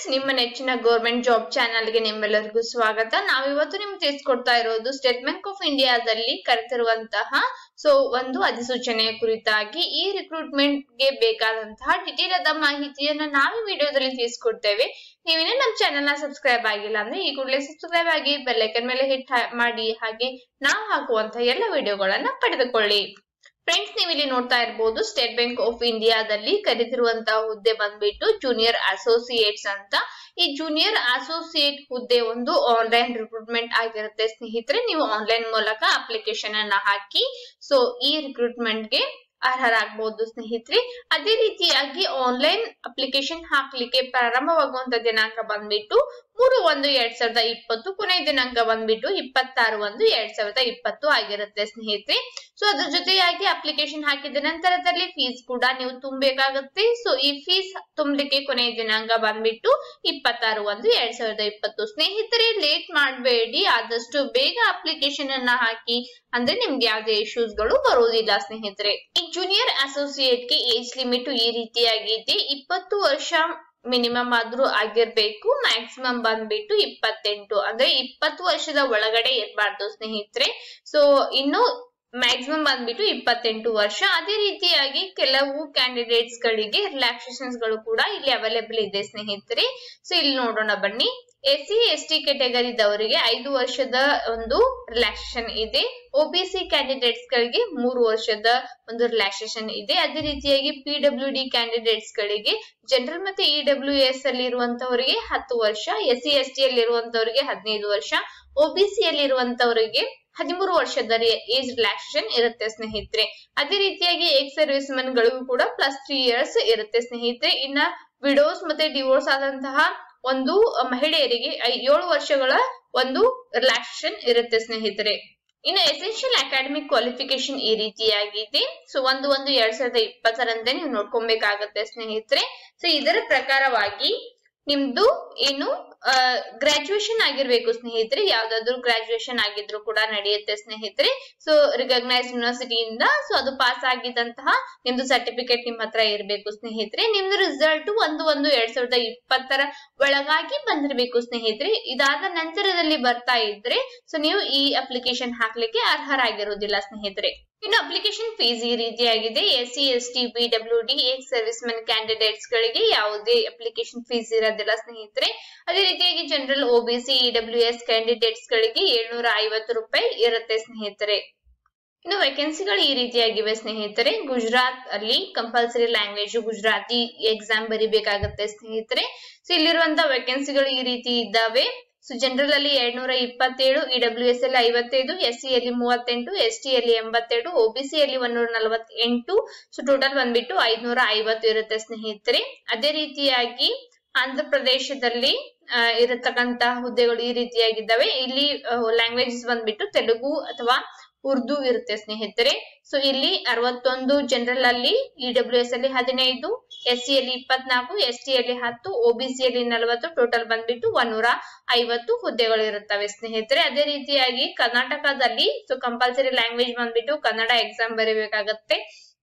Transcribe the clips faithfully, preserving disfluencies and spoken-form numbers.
Friends, ನಿಮ್ಮ ನೆಚ್ಚಿನ government job channel ಗೆ ನಿಮ್ಮೆಲ್ಲರಿಗೂ ಸ್ವಾಗತ. ನಾವಿವತ್ತು ನಿಮ್ಗೆ ತಿಳಿಸ್ಕೊಡ್ತಾ ಇರೋದು ಸ್ಟೇಟ್ ಬ್ಯಾಂಕ್ ಆಫ್ ಇಂಡಿಯಾದಲ್ಲಿ ಕರೆತಿರುವಂತಹ ಸೊ ಒಂದು ಅಧಿಸೂಚನೆಯ ಕುರಿತಾಗಿ ಈ ರಿಕ್ರೂಟ್ಮೆಂಟ್ ಗೆ ಬೇಕಾದಂತಹ ಡಿಟೇಲ್ ಆದ ಮಾಹಿತಿಯನ್ನು ನಾವು ಈ ವಿಡಿಯೋದಲ್ಲಿ ತಿಳಿಸ್ಕೊಡ್ತೇವೆ. ನೀವೇನೇ ನಮ್ಮ ಚಾನೆಲ್ ನ ಸಬ್ಸ್ಕ್ರೈಬ್ ಆಗಿಲ್ಲ ಅಂದ್ರೆ ಈ ಕೂಡಲೇ ಸಬ್ಸ್ಕ್ರೈಬ್ ಆಗಿ ಬೆಲ್ ಐಕಾನ್ ಮೇಲೆ ಹಿಟ್ ಮಾಡಿ, ಹಾಗೆ ನಾವು ಹಾಕುವಂತಹ ಎಲ್ಲ ವಿಡಿಯೋಗಳನ್ನ ಪಡೆದುಕೊಳ್ಳಿ. ಫ್ರೆಂಡ್ಸ್, ನೀವು ಇಲ್ಲಿ ನೋಡ್ತಾ ಇರಬಹುದು ಸ್ಟೇಟ್ ಬ್ಯಾಂಕ್ ಆಫ್ ಇಂಡಿಯಾದಲ್ಲಿ ಕರೆದಿರುವಂತಹ ಹುದ್ದೆ ಬಂದ್ಬಿಟ್ಟು ಜೂನಿಯರ್ ಅಸೋಸಿಯೇಟ್ಸ್ ಅಂತ. ಈ ಜೂನಿಯರ್ ಅಸೋಸಿಯೇಟ್ ಹುದ್ದೆ ಒಂದು ಆನ್ಲೈನ್ ರಿಕ್ರೂಟ್ಮೆಂಟ್ ಆಗಿರುತ್ತೆ ಸ್ನೇಹಿತರೆ. ನೀವು ಆನ್ಲೈನ್ ಮೂಲಕ ಅಪ್ಲಿಕೇಶನ್ ಅನ್ನ ಹಾಕಿ ಸೊ ಈ ರಿಕ್ರೂಟ್ಮೆಂಟ್ ಗೆ ಅರ್ಹರಾಗಬಹುದು ಸ್ನೇಹಿತರೆ. ಅದೇ ರೀತಿಯಾಗಿ ಆನ್ಲೈನ್ ಅಪ್ಲಿಕೇಶನ್ ಹಾಕ್ಲಿಕ್ಕೆ ಪ್ರಾರಂಭವಾಗುವಂತ ದಿನಾಂಕ ಬಂದ್ಬಿಟ್ಟು ಮೂರು ಒಂದು ಎರಡ್ ಸಾವಿರದ ಇಪ್ಪತ್ತು, ಕೊನೆಯ ದಿನಾಂಕ ಬಂದ್ಬಿಟ್ಟು ಇಪ್ಪತ್ತಾರು ಒಂದು ಎರಡ್ ಸಾವಿರದ ಇಪ್ಪತ್ತು ಆಗಿರುತ್ತೆ ಸ್ನೇಹಿತರೆ. ಸೊ ಅದ್ರ ಜೊತೆಯಾಗಿ ಅಪ್ಲಿಕೇಶನ್ ಹಾಕಿದ ನಂತರದಲ್ಲಿ ಫೀಸ್ ಕೂಡ ನೀವು ತುಂಬಬೇಕಾಗುತ್ತೆ. ಸೊ ಈ ಫೀಸ್ ತುಂಬಲಿಕ್ಕೆ ಕೊನೆಯ ದಿನಾಂಕ ಬಂದ್ಬಿಟ್ಟು ಇಪ್ಪತ್ತಾರು ಒಂದು ಎರಡ್ ಸಾವಿರದ ಇಪ್ಪತ್ತು. ಸ್ನೇಹಿತರೆ, ಲೇಟ್ ಮಾಡಬೇಡಿ, ಆದಷ್ಟು ಬೇಗ ಅಪ್ಲಿಕೇಶನ್ ಅನ್ನ ಹಾಕಿ, ಅಂದ್ರೆ ನಿಮ್ಗೆ ಯಾವುದೇ ಇಶ್ಯೂಸ್ ಗಳು ಬರುವುದಿಲ್ಲ ಸ್ನೇಹಿತರೆ. ಈ ಜೂನಿಯರ್ ಅಸೋಸಿಯೇಟ್ ಗೆ ಏಜ್ ಲಿಮಿಟ್ ಈ ರೀತಿಯಾಗಿದೆ. ಇಪ್ಪತ್ತು ವರ್ಷ ಮಿನಿಮಮ್ ಆದ್ರೂ ಆಗಿರ್ಬೇಕು. ಮ್ಯಾಕ್ಸಿಮಮ್ ಬಂದ್ಬಿಟ್ಟು ಇಪ್ಪತ್ತೆಂಟು, ಅಂದ್ರೆ ಇಪ್ಪತ್ತು ವರ್ಷದ ಒಳಗಡೆ ಇರಬಾರ್ದು ಸ್ನೇಹಿತರೆ. ಸೊ ಇನ್ನು ಮ್ಯಾಕ್ಸಿಮಮ್ ಬಂದ್ಬಿಟ್ಟು ಇಪ್ಪತ್ತೆಂಟು ವರ್ಷ. ಅದೇ ರೀತಿಯಾಗಿ ಕೆಲವು ಕ್ಯಾಂಡಿಡೇಟ್ಸ್ ಗಳಿಗೆ ರಿಲ್ಯಾಕ್ಸೇಷನ್ಸ್ ಗಳು ಕೂಡ ಇಲ್ಲಿ ಅವೈಲೇಬಲ್ ಇದೆ ಸ್ನೇಹಿತರೆ. ಸೊ ಇಲ್ಲಿ ನೋಡೋಣ ಬನ್ನಿ. ಎಸ್ ಸಿ ಎಸ್ ಟಿ ಕೆಟಗರಿದವರಿಗೆ ಐದು ವರ್ಷದ ಒಂದು ರಿಲ್ಯಾಕ್ಸೇಷನ್ ಇದೆ. ಒಬಿಸಿ ಕ್ಯಾಂಡಿಡೇಟ್ಸ್ ಗಳಿಗೆ ಮೂರು ವರ್ಷದ ಒಂದು ರಿಲ್ಯಾಕ್ಸೇಷನ್ ಇದೆ. ಅದೇ ರೀತಿಯಾಗಿ ಪಿ ಡಬ್ಲ್ಯೂ ಡಿ ಕ್ಯಾಂಡಿಡೇಟ್ಸ್ ಗಳಿಗೆ ಜನರಲ್ ಮತ್ತೆ ಇ ಡಬ್ಲ್ಯೂ ಎಸ್ ಅಲ್ಲಿ ಇರುವಂತವರಿಗೆ ಹತ್ತು ವರ್ಷ, ಎಸ್ ಸಿ ಎಸ್ ಟಿ ಅಲ್ಲಿ ಇರುವಂತವರಿಗೆ ಹದಿನೈದು ವರ್ಷ, ಒಬಿಸಿ ಅಲ್ಲಿ ಇರುವಂತವರಿಗೆ ಹದಿಮೂರು ವರ್ಷದ ಏಜ್ ರಿಲ್ಯಾಕ್ಸೇಷನ್ ಇರುತ್ತೆ ಸ್ನೇಹಿತರೆ. ಅದೇ ರೀತಿಯಾಗಿ ಎಕ್ಸ್ ಸರ್ವಿಸ್ ಮೆನ್ ಗಳಿಗೂ ಕೂಡ ಪ್ಲಸ್ ತ್ರೀ ಇಯರ್ಸ್ ಇರುತ್ತೆ ಸ್ನೇಹಿತರೆ. ಇನ್ನ ವಿಡೋಸ್ ಮತ್ತೆ ಡಿವೋರ್ಸ್ ಆದಂತಹ ಒಂದು ಮಹಿಳೆಯರಿಗೆ ಏಳು ವರ್ಷಗಳ ಒಂದು ರಿಲ್ಯಾಕ್ಸೇಷನ್ ಇರುತ್ತೆ ಸ್ನೇಹಿತರೆ. ಇನ್ನು ಎಸೆನ್ಷಿಯಲ್ ಅಕಾಡೆಮಿಕ್ ಕ್ವಾಲಿಫಿಕೇಶನ್ ಈ ರೀತಿಯಾಗಿದೆ. ಸೊ ಒಂದು ಒಂದು ಎರಡ್ ಸಾವಿರದ ಇಪ್ಪತ್ತರಂತೆ ನೀವು ನೋಡ್ಕೊಬೇಕಾಗತ್ತೆ ಸ್ನೇಹಿತರೆ. ಸೊ ಇದರ ಪ್ರಕಾರವಾಗಿ ನಿಮ್ದು ಏನು ಗ್ರಾಜುಯೇಷನ್ ಆಗಿರ್ಬೇಕು ಸ್ನೇಹಿತರೆ. ಯಾವ್ದಾದ್ರು ಗ್ರಾಜುಯೇಷನ್ ಆಗಿದ್ರು ಕೂಡ ನಡೆಯುತ್ತೆ ಸ್ನೇಹಿತರೆ. ಸೊ ರಿಕಗ್ನೈಸ್ ಯೂನಿವರ್ಸಿಟಿಯಿಂದ ಸೊ ಅದು ಪಾಸ್ ಆಗಿದ್ದಂತಹ ನಿಮ್ದು ಸರ್ಟಿಫಿಕೇಟ್ ನಿಮ್ ಹತ್ರ ಇರಬೇಕು ಸ್ನೇಹಿತರೆ. ನಿಮ್ದು ರಿಸಲ್ಟ್ ಒಂದು ಒಂದು ಎರಡ್ ಸಾವಿರದ ಇಪ್ಪತ್ತರ ಒಳಗಾಗಿ ಬಂದಿರ್ಬೇಕು ಸ್ನೇಹಿತರೆ. ಇದಾದ ನಂತರದಲ್ಲಿ ಬರ್ತಾ ಇದ್ರೆ ಸೊ ನೀವು ಈ ಅಪ್ಲಿಕೇಶನ್ ಹಾಕ್ಲಿಕ್ಕೆ ಅರ್ಹರಾಗಿರುವುದಿಲ್ಲ ಸ್ನೇಹಿತರೆ. ಇನ್ನು ಅಪ್ಲಿಕೇಶನ್ ಫೀಸ್ ಈ ರೀತಿಯಾಗಿದೆ. S C S T B W D ex service men candidates ಗಳಿಗೆ ಯಾವುದೇ ಅಪ್ಲಿಕೇಶನ್ ಫೀಸ್ ಇರೋದಿಲ್ಲ ಸ್ನೇಹಿತರೆ. ಅದೇ ರೀತಿಯಾಗಿ general OBC E W S candidates ಗಳಿಗೆ ಏಳ್ನೂರ ಐವತ್ತು ರೂಪಾಯಿ ಇರುತ್ತೆ ಸ್ನೇಹಿತರೆ. ಇನ್ನು ವೇಕೆನ್ಸಿಗಳು ಈ ರೀತಿಯಾಗಿವೆ ಸ್ನೇಹಿತರೆ. ಗುಜರಾತ್ ಅಲ್ಲಿ ಕಂಪಲ್ಸರಿ ಲ್ಯಾಂಗ್ವೇಜ್ ಗುಜರಾತಿ ಎಕ್ಸಾಮ್ ಬರಿಬೇಕಾಗತ್ತೆ ಸ್ನೇಹಿತರೆ. ಸೊ ಇಲ್ಲಿರುವಂತಹ ವೇಕೆನ್ಸಿಗಳು ಈ ರೀತಿ ಇದ್ದಾವೆ. ಸೊ ಜನರಲ್ ಅಲ್ಲಿ ಎರಡ್ನೂರ ಇಪ್ಪತ್ತೇಳು, ಇ ಡಬ್ಲ್ಯೂ ಎಸ್ ಅಲ್ಲಿ ಐವತ್ತೈದು, ಎಸ್ ಸಿ ಅಲ್ಲಿ ಮೂವತ್ತೆಂಟು, ಎಸ್ ಟಿ ಅಲ್ಲಿ ಎಂಬತ್ತೆರಡು, ಒಬಿಸಿ ಅಲ್ಲಿ ಒಂದೂರ ನಲವತ್ತೆಂಟು. ಸೊ ಟೋಟಲ್ ಬಂದ್ಬಿಟ್ಟು ಐದ್ನೂರ ಐವತ್ತು ಇರುತ್ತೆ ಸ್ನೇಹಿತರೆ. ಅದೇ ರೀತಿಯಾಗಿ ಆಂಧ್ರ ಪ್ರದೇಶದಲ್ಲಿ ಅಹ್ ಇರತಕ್ಕಂತಹ ಹುದ್ದೆಗಳು ಈ ರೀತಿಯಾಗಿದ್ದಾವೆ. ಇಲ್ಲಿ ಲ್ಯಾಂಗ್ವೇಜಸ್ ಬಂದ್ಬಿಟ್ಟು ತೆಲುಗು ಅಥವಾ ಉರ್ದು ಇರುತ್ತೆ ಸ್ನೇಹಿತರೆ. ಸೊ ಇಲ್ಲಿ ಅರವತ್ತೊಂದು, ಜನರಲ್ ಅಲ್ಲಿ ಇ ಡಬ್ಲ್ಯೂ ಎಸ್ ಅಲ್ಲಿ ಹದಿನೈದು, ಎಸ್ ಸಿ ಅಲ್ಲಿ ಇಪ್ಪತ್ನಾಲ್ಕು, ಎಸ್ ಟಿ ಅಲ್ಲಿ ಹತ್ತು, ಒಬಿಸಿ ಅಲ್ಲಿ ನಲವತ್ತು, ಟೋಟಲ್ ಬಂದ್ಬಿಟ್ಟು ಒಂದೂರ ಐವತ್ತು ಹುದ್ದೆಗಳು ಇರುತ್ತವೆ ಸ್ನೇಹಿತರೆ. ಅದೇ ರೀತಿಯಾಗಿ ಕರ್ನಾಟಕದಲ್ಲಿ ಸೊ ಕಂಪಲ್ಸರಿ ಲ್ಯಾಂಗ್ವೇಜ್ ಬಂದ್ಬಿಟ್ಟು ಕನ್ನಡ ಎಕ್ಸಾಮ್ ಬರೀಬೇಕಾಗತ್ತೆ.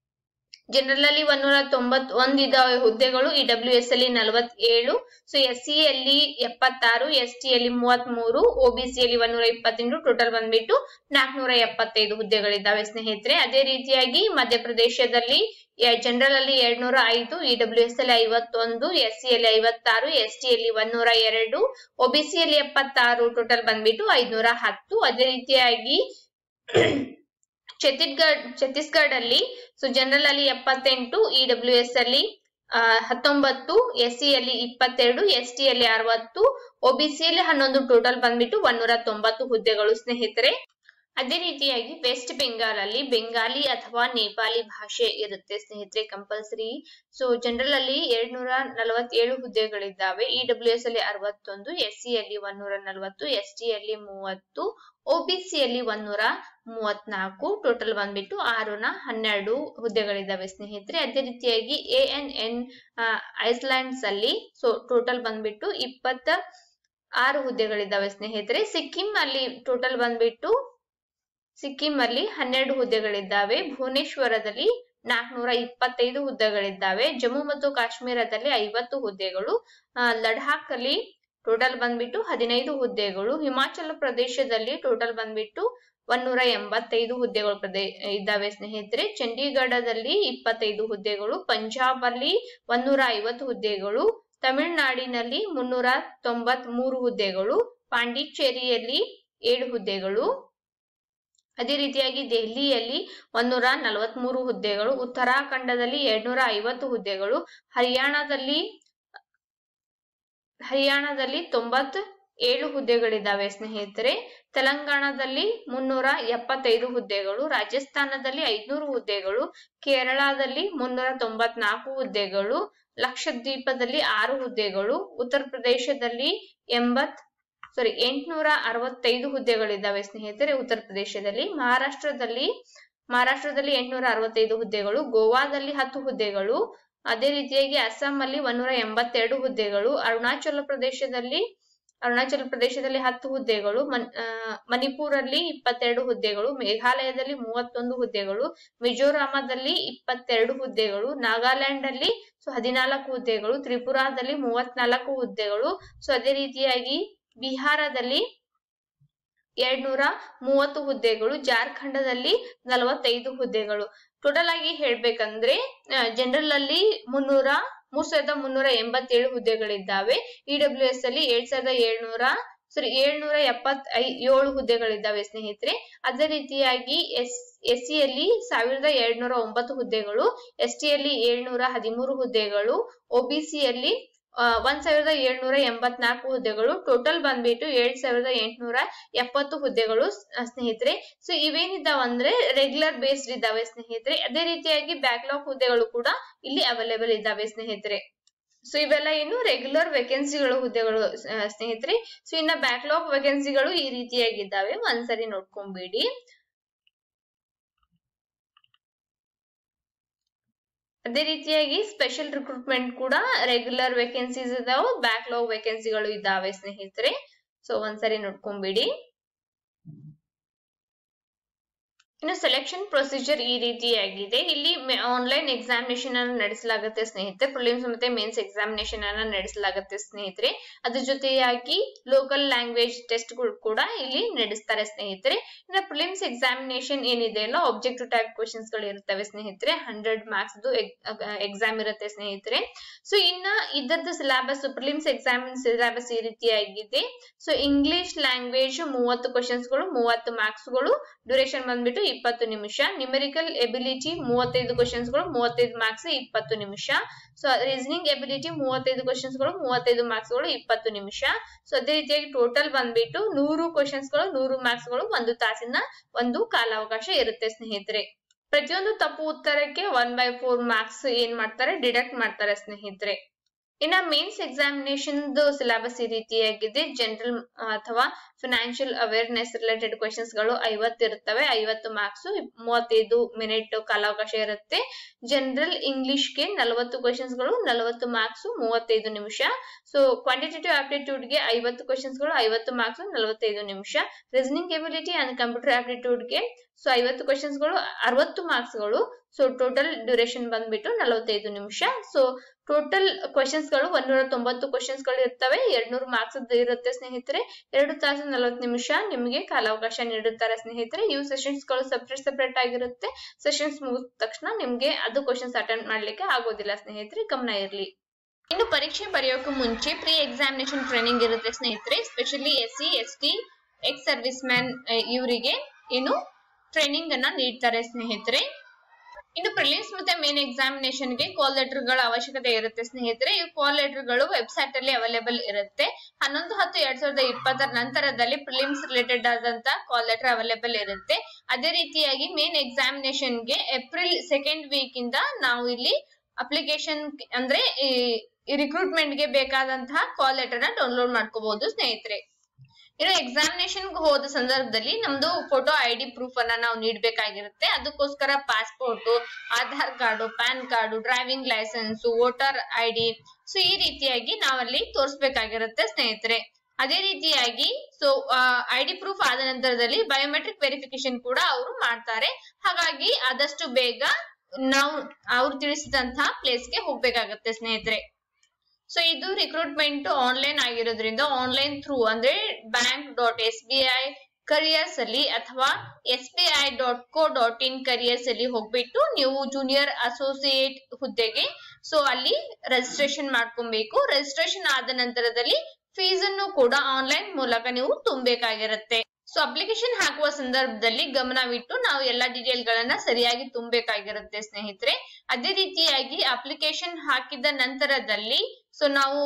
ಜನರಲ್ ಅಲ್ಲಿ ಒಂದೂರ ತೊಂಬತ್ ಒಂದ್ ಇದಾವೆ ಹುದ್ದೆಗಳು, ಇ ಡಬ್ಲ್ಯೂ ಎಸ್ ಅಲ್ಲಿ ನಲವತ್ತೇಳು, ಸೊ ಎಸ್ ಸಿ ಅಲ್ಲಿ ಎಪ್ಪತ್ತಾರು, ಎಸ್ ಟಿ ಅಲ್ಲಿ ಮೂವತ್ತ್ ಮೂರು, ಒಬಿಸಿ ಅಲ್ಲಿ ಒಂದೂರ ಇಪ್ಪತ್ತೆಂಟು, ಟೋಟಲ್ ಬಂದ್ಬಿಟ್ಟು ನಾಲ್ಕನೂರ ಎಪ್ಪತ್ತೈದು ಹುದ್ದೆಗಳಿದ್ದಾವೆ ಸ್ನೇಹಿತರೆ. ಅದೇ ರೀತಿಯಾಗಿ ಮಧ್ಯಪ್ರದೇಶದಲ್ಲಿ ಜನರಲ್ ಅಲ್ಲಿ ಎರಡ್ನೂರ ಐದು, ಇ ಡಬ್ಲ್ಯೂ ಎಸ್ ಅಲ್ಲಿ ಐವತ್ತೊಂದು, ಎಸ್ ಸಿ ಅಲ್ಲಿ ಐವತ್ತಾರು, ಎಸ್ ಟಿ ಅಲ್ಲಿ ಒಂದೂರ ಎರಡು, ಒಬಿಸಿ ಅಲ್ಲಿ ಎಪ್ಪತ್ತಾರು, ಟೋಟಲ್ ಬಂದ್ಬಿಟ್ಟು ಐದ್ನೂರ ಹತ್ತು. ಅದೇ ರೀತಿಯಾಗಿ ಛತ್ತೀಸ್ಗಢ ಛತ್ತೀಸ್ಗಢ ಅಲ್ಲಿ ಸೊ ಜನರಲ್ ಅಲ್ಲಿ ಎಪ್ಪತ್ತೆಂಟು, ಇ ಡಬ್ಲ್ಯೂ ಎಸ್ ಅಲ್ಲಿ ಅಹ್ ಹತ್ತೊಂಬತ್ತು, ಎಸ್ ಸಿ ಅಲ್ಲಿ ಇಪ್ಪತ್ತೆರಡು, ಎಸ್ ಟಿ ಅಲ್ಲಿ ಅರವತ್ತು, ಒಬಿಸಿ ಅಲ್ಲಿ ಹನ್ನೊಂದು, ಟೋಟಲ್ ಬಂದ್ಬಿಟ್ಟು ಒಂದೂರ ತೊಂಬತ್ತು ಹುದ್ದೆಗಳು ಸ್ನೇಹಿತರೆ. ಅದೇ ರೀತಿಯಾಗಿ ವೆಸ್ಟ್ ಬೆಂಗಾಲ್ ಅಲ್ಲಿ ಬೆಂಗಾಲಿ ಅಥವಾ ನೇಪಾಳಿ ಭಾಷೆ ಇರುತ್ತೆ ಸ್ನೇಹಿತರೆ ಕಂಪಲ್ಸರಿ. ಸೊ ಜನರಲ್ ಅಲ್ಲಿ ಎರಡ್ನೂರ ನಲವತ್ತೇಳು ಹುದ್ದೆಗಳಿದ್ದಾವೆ. ಇ ಡಬ್ಲ್ಯೂ ಎಸ್ ಅಲ್ಲಿ ಅರವತ್ತೊಂದು, ಎಸ್ ಸಿ ಅಲ್ಲಿ ಒಂದೂರ ನಲವತ್ತು, ಎಸ್ ಟಿ ಅಲ್ಲಿ ಮೂವತ್ತು, ಒಬಿಸಿ ಅಲ್ಲಿ ಒಂದೂರ ಮೂವತ್ನಾಲ್ಕು, ಟೋಟಲ್ ಬಂದ್ಬಿಟ್ಟು ಆರುನ ಹನ್ನೆರಡು ಹುದ್ದೆಗಳಿದ್ದಾವೆ ಸ್ನೇಹಿತರೆ. ಅದೇ ರೀತಿಯಾಗಿ ಎ ಎನ್ ಎನ್ ಐಸ್ಲ್ಯಾಂಡ್ಸ್ ಅಲ್ಲಿ ಸೊ ಟೋಟಲ್ ಬಂದ್ಬಿಟ್ಟು ಇಪ್ಪತ್ತ ಆರು ಹುದ್ದೆಗಳಿದ್ದಾವೆ ಸ್ನೇಹಿತರೆ. ಸಿಕ್ಕಿಂ ಅಲ್ಲಿ ಟೋಟಲ್ ಬಂದ್ಬಿಟ್ಟು ಸಿಕ್ಕಿಂ ಅಲ್ಲಿ ಹನ್ನೆರಡು ಹುದ್ದೆಗಳಿದ್ದಾವೆ. ಭುವನೇಶ್ವರದಲ್ಲಿ ನಾಲ್ಕುನೂರ ಇಪ್ಪತ್ತೈದು ಹುದ್ದೆಗಳಿದ್ದಾವೆ. ಜಮ್ಮು ಮತ್ತು ಕಾಶ್ಮೀರದಲ್ಲಿ ಐವತ್ತು ಹುದ್ದೆಗಳು, ಲಡಾಖ್ ಅಲ್ಲಿ ಟೋಟಲ್ ಬಂದ್ಬಿಟ್ಟು ಹದಿನೈದು ಹುದ್ದೆಗಳು, ಹಿಮಾಚಲ ಪ್ರದೇಶದಲ್ಲಿ ಟೋಟಲ್ ಬಂದ್ಬಿಟ್ಟು ಒಂದೂರ ಎಂಬತ್ತೈದು ಹುದ್ದೆಗಳು ಪ್ರದೇ ಇದ್ದಾವೆ ಸ್ನೇಹಿತರೆ. ಚಂಡೀಗಢದಲ್ಲಿ ಇಪ್ಪತ್ತೈದು ಹುದ್ದೆಗಳು, ಪಂಜಾಬ್ ಅಲ್ಲಿ ಒಂದೂರ ಐವತ್ತು ಹುದ್ದೆಗಳು, ತಮಿಳುನಾಡಿನಲ್ಲಿ ಮುನ್ನೂರ ತೊಂಬತ್ ಮೂರು ಹುದ್ದೆಗಳು, ಪಾಂಡಿಚೇರಿಯಲ್ಲಿ ಏಳು ಹುದ್ದೆಗಳು, ಅದೇ ರೀತಿಯಾಗಿ ದೆಹಲಿಯಲ್ಲಿ ಒಂದೂರ ನಲವತ್ತ್ ಮೂರು ಹುದ್ದೆಗಳು, ಉತ್ತರಾಖಂಡದಲ್ಲಿ ಎರಡ್ನೂರ ಐವತ್ತು ಹುದ್ದೆಗಳು, ಹರಿಯಾಣದಲ್ಲಿ ಹರಿಯಾಣದಲ್ಲಿ ತೊಂಬತ್ ಏಳು ಹುದ್ದೆಗಳಿದ್ದಾವೆ ಸ್ನೇಹಿತರೆ. ತೆಲಂಗಾಣದಲ್ಲಿ ಮುನ್ನೂರ ಎಪ್ಪತ್ತೈದು ಹುದ್ದೆಗಳು, ರಾಜಸ್ಥಾನದಲ್ಲಿ ಐದ್ನೂರು ಹುದ್ದೆಗಳು, ಕೇರಳದಲ್ಲಿ ಮುನ್ನೂರ ತೊಂಬತ್ನಾಲ್ಕು ಹುದ್ದೆಗಳು, ಲಕ್ಷದ್ವೀಪದಲ್ಲಿ ಆರು ಹುದ್ದೆಗಳು, ಉತ್ತರ ಪ್ರದೇಶದಲ್ಲಿ ಎಂಬತ್ ಸಾರಿ ಎಂಟುನೂರ ಅರವತ್ತೈದು ಹುದ್ದೆಗಳಿದ್ದಾವೆ ಸ್ನೇಹಿತರೆ ಉತ್ತರ ಪ್ರದೇಶದಲ್ಲಿ. ಮಹಾರಾಷ್ಟ್ರದಲ್ಲಿ ಮಹಾರಾಷ್ಟ್ರದಲ್ಲಿ ಎಂಟುನೂರ ಅರವತ್ತೈದು ಹುದ್ದೆಗಳು, ಗೋವಾದಲ್ಲಿ ಹತ್ತು ಹುದ್ದೆಗಳು, ಅದೇ ರೀತಿಯಾಗಿ ಅಸ್ಸಾಂ ಅಲ್ಲಿ ಒಂದೂರ ಎಂಬತ್ತೆರಡು ಹುದ್ದೆಗಳು, ಅರುಣಾಚಲ ಪ್ರದೇಶದಲ್ಲಿ ಅರುಣಾಚಲ ಪ್ರದೇಶದಲ್ಲಿ ಹತ್ತು ಹುದ್ದೆಗಳು, ಮನ್ ಮಣಿಪುರಲ್ಲಿ ಇಪ್ಪತ್ತೆರಡು ಹುದ್ದೆಗಳು, ಮೇಘಾಲಯದಲ್ಲಿ ಮೂವತ್ತೊಂದು ಹುದ್ದೆಗಳು, ಮಿಜೋರಾಮದಲ್ಲಿ ಇಪ್ಪತ್ತೆರಡು ಹುದ್ದೆಗಳು, ನಾಗಾಲ್ಯಾಂಡ್ ಅಲ್ಲಿ ಸೊ ಹದಿನಾಲ್ಕು ಹುದ್ದೆಗಳು, ತ್ರಿಪುರಾದಲ್ಲಿ ಮೂವತ್ನಾಲ್ಕು ಹುದ್ದೆಗಳು, ಸೊ ಅದೇ ರೀತಿಯಾಗಿ ಬಿಹಾರದಲ್ಲಿ ಎರಡ್ನೂರ ಮೂವತ್ತು ಹುದ್ದೆಗಳು, ಜಾರ್ಖಂಡದಲ್ಲಿ ನಲವತ್ತೈದು ಹುದ್ದೆಗಳು. ಟೋಟಲ್ ಆಗಿ ಹೇಳ್ಬೇಕಂದ್ರೆ ಜನರಲ್ ಅಲ್ಲಿ ಮುನ್ನೂರ ಮೂರ್ ಸಾವಿರದ ಮುನ್ನೂರ ಎಂಬತ್ತೇಳು ಹುದ್ದೆಗಳಿದ್ದಾವೆ. ಇ ಡಬ್ಲ್ಯೂ ಎಸ್ ಅಲ್ಲಿ ಏಳ್ ಸಾವಿರದ ಏಳ್ನೂರ ಸಾರಿ ಏಳ್ನೂರ ಎಪ್ಪತ್ ಐ ಏಳು ಹುದ್ದೆಗಳಿದ್ದಾವೆ ಸ್ನೇಹಿತರೆ. ಅದೇ ರೀತಿಯಾಗಿ ಎಸ್ ಎಸ್ ಸಿ ಅಲ್ಲಿ ಸಾವಿರದ ಎರಡ್ನೂರ ಒಂಬತ್ತು ಹುದ್ದೆಗಳು, ಎಸ್ ಟಿ ಅಲ್ಲಿ ಏಳ್ನೂರ ಹದಿಮೂರು ಹುದ್ದೆಗಳು, ಒಬಿಸಿ ಅಲ್ಲಿ ಒಂದ್ ಸಾವಿರದ ಏಳ್ನೂರ ಎಂಬತ್ನಾಲ್ಕು ಹುದ್ದೆಗಳು, ಟೋಟಲ್ ಬಂದ್ಬಿಟ್ಟು ಏಳ್ ಸಾವಿರದ ಎಂಟುನೂರ ಎಪ್ಪತ್ತು ಹುದ್ದೆಗಳು ಸ್ನೇಹಿತರೆ. ಸೊ ಇವೇನಿದ್ದಾವ ಅಂದ್ರೆ ರೆಗ್ಯುಲರ್ ಬೇಸ್ಡ್ ಇದ್ದಾವೆ ಸ್ನೇಹಿತರೆ. ಅದೇ ರೀತಿಯಾಗಿ ಬ್ಯಾಕ್ಲಾಗ್ ಹುದ್ದೆಗಳು ಕೂಡ ಇಲ್ಲಿ ಅವೈಲೇಬಲ್ ಇದ್ದಾವೆ ಸ್ನೇಹಿತರೆ. ಸೊ ಇವೆಲ್ಲ ಏನು ರೆಗ್ಯುಲರ್ ವೇಕೆನ್ಸಿಗಳು ಹುದ್ದೆಗಳು ಸ್ನೇಹಿತರೆ. ಸೊ ಇನ್ನ ಬ್ಯಾಕ್ಲಾಗ್ ವೇಕೆನ್ಸಿಗಳು ಈ ರೀತಿಯಾಗಿದ್ದಾವೆ, ಒಂದ್ಸರಿ ನೋಡ್ಕೊಂಡ್ಬಿಡಿ. ಅದೇ ರೀತಿಯಾಗಿ ಸ್ಪೆಷಲ್ ರಿಕ್ರೂಟ್ಮೆಂಟ್ ಕೂಡ ರೆಗ್ಯುಲರ್ ವೇಕೆನ್ಸೀಸ್ ಇದಾವೆ, ಬ್ಯಾಕ್ಲಾಗ್ ವೇಕೆನ್ಸಿಗಳು ಇದ್ದಾವೆ ಸ್ನೇಹಿತರೆ. ಸೊ ಒಂದ್ಸರಿ ನೋಡ್ಕೊಂಡ್ಬಿಡಿ. ಇನ್ನು ಸೆಲೆಕ್ಷನ್ ಪ್ರೊಸೀಜರ್ ಈ ರೀತಿಯಾಗಿದೆ. ಇಲ್ಲಿ ಆನ್ಲೈನ್ ಎಕ್ಸಾಮಿನೇಷನ್ ಅನ್ನು ನಡೆಸಲಾಗುತ್ತೆ ಸ್ನೇಹಿತರೆ. ಪ್ರಿಲಿಮ್ಸ್ ಮತ್ತೆ ಮೇನ್ಸ್ ಎಕ್ಸಾಮಿನೇಷನ್ ಅನ್ನ ನಡೆಸಲಾಗುತ್ತೆ ಸ್ನೇಹಿತರೆ. ಅದ್ರ ಜೊತೆಯಾಗಿ ಲೋಕಲ್ ಲ್ಯಾಂಗ್ವೇಜ್ ಟೆಸ್ಟ್ ಗಳು ಕೂಡ ಇಲ್ಲಿ ನಡೆಸ್ತಾರೆ ಸ್ನೇಹಿತರೆ. ಇನ್ನು ಪ್ರಿಲಿಮ್ಸ್ ಎಕ್ಸಾಮಿನೇಷನ್ ಏನಿದೆ ಅಲ್ಲ, ಆಬ್ಜೆಕ್ಟಿವ್ ಟೈಪ್ ಕ್ವಶನ್ಸ್ ಗಳು ಇರ್ತವೆ ಸ್ನೇಹಿತರೆ. ಹಂಡ್ರೆಡ್ ಮಾರ್ಕ್ಸ್ ಎಕ್ಸಾಮ್ ಇರುತ್ತೆ ಸ್ನೇಹಿತರೆ. ಸೊ ಇನ್ನ ಇದರದ್ದು ಸಿಲೆಬಸ್, ಪ್ರಿಲಿಮ್ಸ್ ಎಕ್ಸಾಮ್ ಸಿಲೆಬಸ್ ಈ ರೀತಿಯಾಗಿದೆ. ಸೊ ಇಂಗ್ಲಿಷ್ ಲ್ಯಾಂಗ್ವೇಜ್ ಮೂವತ್ತು ಕ್ವಶನ್ಸ್ ಗಳು, ಮೂವತ್ತು ಮಾರ್ಕ್ಸ್ ಗಳು, ಡ್ಯೂರೇಷನ್ ಬಂದ್ಬಿಟ್ಟು ಇಪ್ಪತ್ತು ನಿಮಿಷ. ನ್ಯೂಮೆರಿಕಲ್ ಎಬಿಲಿಟಿ ಮೂವತ್ತೈದು ಕ್ವಶನ್ಸ್ ಗಳು, ಮೂವತ್ತೈದು ಮಾರ್ಕ್ಸ್, ಇಪ್ಪತ್ತು ನಿಮಿಷ. ಸೊ ರೀಸನಿಂಗ್ ಎಬಿಲಿಟಿ ಮೂವತ್ತೈದು ಕ್ವಶನ್ಸ್ ಗಳು, ಮೂವತ್ತೈದು ಮಾರ್ಕ್ಸ್ ಗಳು, ಇಪ್ಪತ್ತು ನಿಮಿಷ. ಸೊ ಅದೇ ರೀತಿಯಾಗಿ ಟೋಟಲ್ ಬಂದ್ಬಿಟ್ಟು ನೂರು ಕ್ವಶನ್ಸ್ ಗಳು, ನೂರು ಮಾರ್ಕ್ಸ್ ಗಳು, ಒಂದು ತಾಸಿನ ಒಂದು ಕಾಲಾವಕಾಶ ಇರುತ್ತೆ ಸ್ನೇಹಿತರೆ. ಪ್ರತಿಯೊಂದು ತಪ್ಪು ಉತ್ತರಕ್ಕೆ ಒನ್ ಬೈ ಫೋರ್ ಮಾರ್ಕ್ಸ್ ಏನ್ ಮಾಡ್ತಾರೆ, ಡಿಡಕ್ಟ್ ಮಾಡ್ತಾರೆ ಸ್ನೇಹಿತರೆ. ಇನ್ನ ಮೇನ್ಸ್ ಎಕ್ಸಾಮಿನೇಷನ್ ಸಿಲೆಬಸ್ ಈ ರೀತಿಯಾಗಿದೆ. ಜನರಲ್ ಅಥವಾ ಫಿನಾನ್ಷಿಯಲ್ ಅವೇರ್ನೆಸ್ ರಿಲೇಟೆಡ್ ಕ್ವೆಶನ್ಸ್ ಗಳು ಐವತ್ತು ಇರ್ತವೆ, ಐವತ್ತು ಮಾರ್ಕ್ಸ್, ಮೂವತ್ತೈದು ಮಿನಿಟ್ ಕಾಲಾವಕಾಶ ಇರುತ್ತೆ. ಜನರಲ್ ಇಂಗ್ಲಿಷ್ಗೆ ನಲವತ್ತು ಕ್ವೆಶನ್ಸ್ ಗಳು, ನಲವತ್ತು ಮಾರ್ಕ್ಸ್, ಮೂವತ್ತೈದು ನಿಮಿಷ. ಸೊ ಕ್ವಾಂಟಿಟೇಟಿವ್ ಆಪ್ಟಿಟ್ಯೂಡ್ ಗೆ ಐವತ್ತು ಕ್ವೆಶನ್ಸ್ ಗಳು, ಐವತ್ತು ಮಾರ್ಕ್ಸ್, ನಲವತ್ತೈದು ನಿಮಿಷ. Reasoning ability and computer aptitude ಗೆ ಸೊ ಐವತ್ತು ಕ್ವೆಶನ್ಸ್ ಗಳು, ಅರವತ್ತು ಮಾರ್ಕ್ಸ್ ಗಳು. ಸೊ ಟೋಟಲ್ ಡ್ಯೂರೇಷನ್ ಬಂದ್ಬಿಟ್ಟು ನಲವತ್ತೈದು ನಿಮಿಷ. ಸೊ ಟೋಟಲ್ ಕ್ವೆಶನ್ಸ್ ಗಳು ಒಂದೂರ ತೊಂಬತ್ತು ಕ್ವೆಶನ್ಸ್ ಗಳು ಇರ್ತವೆ, ಎರಡ್ನೂರು ಮಾರ್ಕ್ಸ್ ಇರುತ್ತೆ ಸ್ನೇಹಿತರೆ. ಎರಡು ತಾಸು ನಲವತ್ತು ನಿಮಿಷ ನಿಮಗೆ ಕಾಲಾವಕಾಶ ನೀಡುತ್ತಾರೆ ಸ್ನೇಹಿತರೆ. ಇವು ಸೆಷನ್ಸ್ ಗಳು ಸಪರೇಟ್ ಸಪರೇಟ್ ಆಗಿರುತ್ತೆ. ಸೆಷನ್ಸ್ ಮುಗಿದ ತಕ್ಷಣ ನಿಮ್ಗೆ ಅದು ಕ್ವೆಶನ್ಸ್ ಅಟೆಂಡ್ ಮಾಡ್ಲಿಕ್ಕೆ ಆಗೋದಿಲ್ಲ ಸ್ನೇಹಿತರೆ, ಗಮನ ಇರ್ಲಿ. ಇನ್ನು ಪರೀಕ್ಷೆ ಬರೆಯೋಕೆ ಮುಂಚೆ ಪ್ರೀ ಎಕ್ಸಾಮಿನೇಷನ್ ಟ್ರೈನಿಂಗ್ ಇರುತ್ತೆ ಸ್ನೇಹಿತರೆ. Specially S C S T ex service man ಇವರಿಗೆ ಏನು ಟ್ರೈನಿಂಗ್ ಅನ್ನ ನೀಡ್ತಾರೆ ಸ್ನೇಹಿತರೆ. ಇನ್ನು ಪ್ರಿಲಿಮ್ಸ್ ಮತ್ತೆ ಮೇನ್ ಎಕ್ಸಾಮಿನೇಷನ್ ಗೆ ಕಾಲ್ ಲೆಟರ್ ಗಳ ಅವಶ್ಯಕತೆ ಇರುತ್ತೆ ಸ್ನೇಹಿತರೆ. ಈ ಕಾಲ್ ಲೆಟರ್ ಗಳು ವೆಬ್ಸೈಟ್ ಅಲ್ಲಿ ಅವೈಲೇಬಲ್ ಇರುತ್ತೆ. ಹನ್ನೊಂದು ಹತ್ತು ಎರಡ್ ಸಾವಿರದ ಇಪ್ಪತ್ತರ ನಂತರದಲ್ಲಿ ಪ್ರಿಲಿಮ್ಸ್ ರಿಲೇಟೆಡ್ ಆದಂತ ಕಾಲ್ ಲೆಟರ್ ಅವೈಲೇಬಲ್ ಇರುತ್ತೆ. ಅದೇ ರೀತಿಯಾಗಿ ಮೇನ್ ಎಕ್ಸಾಮಿನೇಷನ್ ಗೆ ಏಪ್ರಿಲ್ ಸೆಕೆಂಡ್ ವೀಕ್ ಇಂದ ನಾವು ಇಲ್ಲಿ ಅಪ್ಲಿಕೇಶನ್ ಅಂದ್ರೆ ಈ ರಿಕ್ರೂಟ್ಮೆಂಟ್ ಗೆ ಬೇಕಾದಂತಹ ಕಾಲ್ ಲೆಟರ್ ನ ಡೌನ್ಲೋಡ್ ಮಾಡ್ಕೋಬಹುದು ಸ್ನೇಹಿತರೆ. ಇನ್ನು ಎಕ್ಸಾಮಿನೇಷನ್ ಹೋದ ಸಂದರ್ಭದಲ್ಲಿ ನಮ್ದು ಫೋಟೋ ಐ ಡಿ ಪ್ರೂಫ್ ಅನ್ನ ನಾವು ನೀಡಬೇಕಾಗಿರುತ್ತೆ. ಅದಕ್ಕೋಸ್ಕರ passport, Aadhaar card, PAN card, driving licence, voter I D so ಈ ರೀತಿಯಾಗಿ ನಾವಲ್ಲಿ ತೋರಿಸಬೇಕಾಗಿರುತ್ತೆ ಸ್ನೇಹಿತರೆ. ಅದೇ ರೀತಿಯಾಗಿ ಸೊ ಐ ಡಿ ಪ್ರೂಫ್ ಆದ ನಂತರದಲ್ಲಿ ಬಯೋಮೆಟ್ರಿಕ್ ವೆರಿಫಿಕೇಶನ್ ಕೂಡ ಅವರು ಮಾಡ್ತಾರೆ. ಹಾಗಾಗಿ ಆದಷ್ಟು ಬೇಗ ನಾವು ಅವ್ರು ತಿಳಿಸಿದಂತಹ ಪ್ಲೇಸ್ಗೆ ಹೋಗ್ಬೇಕಾಗತ್ತೆ ಸ್ನೇಹಿತರೆ. ಸೊ ಇದು ರಿಕ್ರೂಟ್ಮೆಂಟ್ ಆನ್ಲೈನ್ ಆಗಿರೋದ್ರಿಂದ ಆನ್ಲೈನ್ ಥ್ರೂ ಅಂದ್ರೆ bank dot S B I careers ಅಲ್ಲಿ ಅಥವಾ S B I dot co dot in careers ಅಲ್ಲಿ ಹೋಗ್ಬಿಟ್ಟು ನೀವು ಜೂನಿಯರ್ ಅಸೋಸಿಯೇಟ್ ಹುದ್ದೆಗೆ ಸೊ ಅಲ್ಲಿ ರಿಜಿಸ್ಟ್ರೇಷನ್ ಮಾಡ್ಕೊಬೇಕು. ರಿಜಿಸ್ಟ್ರೇಷನ್ ಆದ ನಂತರದಲ್ಲಿ ಫೀಸ್ ಅನ್ನು ಕೂಡ ಆನ್ಲೈನ್ ಮೂಲಕ ನೀವು ತುಂಬಬೇಕಾಗಿರುತ್ತೆ. ಸೊ ಅಪ್ಲಿಕೇಶನ್ ಹಾಕುವ ಸಂದರ್ಭದಲ್ಲಿ ಗಮನವಿಟ್ಟು ನಾವು ಎಲ್ಲಾ ಡೀಟೇಲ್ ಗಳನ್ನ ಸರಿಯಾಗಿ ತುಂಬಬೇಕಾಗಿರುತ್ತೆ ಸ್ನೇಹಿತರೆ. ಅದೇ ರೀತಿಯಾಗಿ ಅಪ್ಲಿಕೇಶನ್ ಹಾಕಿದ ನಂತರದಲ್ಲಿ ಸೊ ನಾವು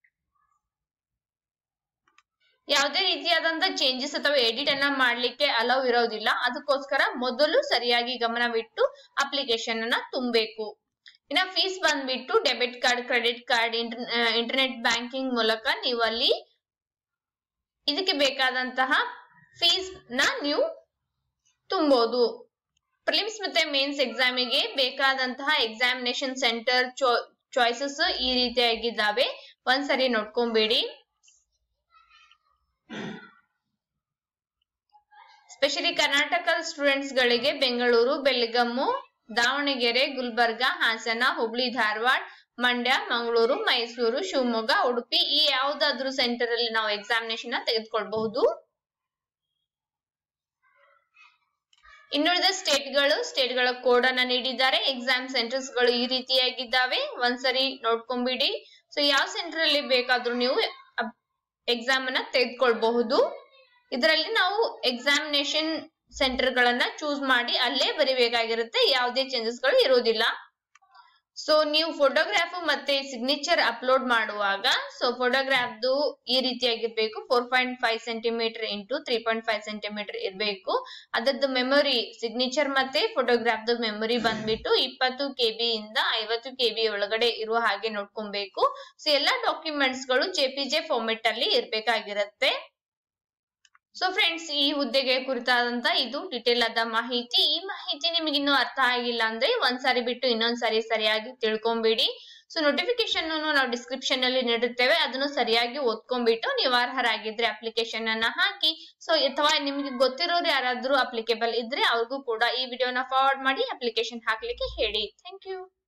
ಯಾವುದೇ ರೀತಿಯಾದಂತಹ ಚೇಂಜಸ್ ಅಥವಾ ಎಡಿಟ್ ಅನ್ನ ಮಾಡ್ಲಿಕ್ಕೆ ಅಲೌ ಇರೋದಿಲ್ಲ. ಅದಕ್ಕೋಸ್ಕರ ಮೊದಲು ಸರಿಯಾಗಿ ಗಮನವಿಟ್ಟು ಅಪ್ಲಿಕೇಶನ್ ಅನ್ನ ತುಂಬಬೇಕು. ಇನ್ನ ಫೀಸ್ ಬಂದ್ಬಿಟ್ಟು debit card, credit card, internet banking ಮೂಲಕ ನೀವು ಅಲ್ಲಿ ಇದಕ್ಕೆ ಬೇಕಾದಂತಹ ಫೀಸ್ ನ ನೀವು ತುಂಬಬಹುದು. ಪ್ರಿಲಿಮ್ಸ್ ಮತ್ತೆ ಮೇನ್ಸ್ ಎಕ್ಸಾಮಿಗೆ ಬೇಕಾದಂತಹ ಎಕ್ಸಾಮಿನೇಷನ್ ಸೆಂಟರ್ ಚಾಯ್ಸಸ್ ಈ ರೀತಿಯಾಗಿದ್ದಾವೆ. ಒಂದ್ಸರಿ ನೋಡ್ಕೊಂಬೇಡಿ. ಸ್ಪೆಷಲಿ ಕರ್ನಾಟಕ ಸ್ಟೂಡೆಂಟ್ಸ್ ಗಳಿಗೆ ಬೆಂಗಳೂರು, ಬೆಳಗಾವಿ, ದಾವಣಗೆರೆ, ಗುಲ್ಬರ್ಗ, ಹಾಸನ, ಹುಬ್ಳಿ, ಧಾರವಾಡ, ಮಂಡ್ಯ, ಮಂಗಳೂರು, ಮೈಸೂರು, ಶಿವಮೊಗ್ಗ, ಉಡುಪಿ ಈ ಯಾವ್ದಾದ್ರು ಸೆಂಟರ್ ಅಲ್ಲಿ ನಾವು ಎಕ್ಸಾಮಿನೇಷನ್ ತೆಗೆದುಕೊಳ್ಬಹುದು. ಇನ್ನುಳಿದ ಸ್ಟೇಟ್ ಗಳು ಸ್ಟೇಟ್ ಗಳ ಕೋಡ್ ಅನ್ನ ನೀಡಿದ್ದಾರೆ. ಎಕ್ಸಾಮ್ ಸೆಂಟರ್ಸ್ ಗಳು ಈ ರೀತಿಯಾಗಿದ್ದಾವೆ. ಒಂದ್ಸರಿ ನೋಡ್ಕೊಂಬಿಡಿ. ಸೊ ಯಾವ ಸೆಂಟರ್ ಅಲ್ಲಿ ಬೇಕಾದ್ರೂ ನೀವು ಎಕ್ಸಾಮ್ ಅನ್ನ ತೆಗೆದುಕೊಳ್ಬಹುದು. ಇದರಲ್ಲಿ ನಾವು ಎಕ್ಸಾಮಿನೇಷನ್ ಸೆಂಟರ್ ಗಳನ್ನ ಚೂಸ್ ಮಾಡಿ ಅಲ್ಲೇ ಬರಿಬೇಕಾಗಿರುತ್ತೆ. ಯಾವುದೇ ಚೇಂಜಸ್ ಗಳು ಇರೋದಿಲ್ಲ. ಸೊ ನೀವು ಫೋಟೋಗ್ರಾಫ್ ಮತ್ತೆ ಸಿಗ್ನೇಚರ್ ಅಪ್ಲೋಡ್ ಮಾಡುವಾಗ ಸೊ ಫೋಟೋಗ್ರಾಫ್ದು ಈ ರೀತಿಯಾಗಿರ್ಬೇಕು. Four point five centimetre into three point five centimetre ಇರಬೇಕು. ಅದರದ್ದು ಮೆಮೊರಿ ಸಿಗ್ನೇಚರ್ ಮತ್ತೆ ಫೋಟೋಗ್ರಾಫ್ದು ಮೆಮೊರಿ ಬಂದ್ಬಿಟ್ಟು ಇಪ್ಪತ್ತು ಕೆಬಿ ಇಂದ ಐವತ್ತು ಕೆಬಿ ಒಳಗಡೆ ಇರುವ ಹಾಗೆ ನೋಡ್ಕೊಬೇಕು. ಸೊ ಎಲ್ಲಾ ಡಾಕ್ಯುಮೆಂಟ್ಸ್ ಗಳು ಜೆಪಿಜೆ ಫಾರ್ಮೆಟ್ ಅಲ್ಲಿ ಇರ್ಬೇಕಾಗಿರತ್ತೆ. ಸೊ ಫ್ರೆಂಡ್ಸ್, ಈ ಹುದ್ದೆಗೆ ಕುರಿತಾದಂತ ಇದು ಡಿಟೇಲ್ ಆದ ಮಾಹಿತಿ. ಈ ಮಾಹಿತಿ ನಿಮಗೆ ಇನ್ನೂ ಅರ್ಥ ಆಗಿಲ್ಲ ಅಂದ್ರೆ ಒಂದ್ಸಾರಿ ಬಿಟ್ಟು ಇನ್ನೊಂದ್ಸಾರಿ ಸರಿಯಾಗಿ ತಿಳ್ಕೊಂಬಿಡಿ. ಸೊ ನೋಟಿಫಿಕೇಶನ್ ನಾವು ಡಿಸ್ಕ್ರಿಪ್ಷನ್ ಅಲ್ಲಿ ನೀಡುತ್ತೇವೆ. ಅದನ್ನು ಸರಿಯಾಗಿ ಓದ್ಕೊಂಡ್ಬಿಟ್ಟು ನೀವು ಅರ್ಹರಾಗಿದ್ರೆ ಅಪ್ಲಿಕೇಶನ್ ಅನ್ನ ಹಾಕಿ. ಸೊ ಅಥವಾ ನಿಮ್ಗೆ ಗೊತ್ತಿರೋರು ಯಾರಾದ್ರೂ ಅಪ್ಲಿಕೇಬಲ್ ಇದ್ರೆ ಅವ್ರಿಗೂ ಕೂಡ ಈ ವಿಡಿಯೋನ ಫಾರ್ವರ್ಡ್ ಮಾಡಿ ಅಪ್ಲಿಕೇಶನ್ ಹಾಕ್ಲಿಕ್ಕೆ ಹೇಳಿ. Thank you.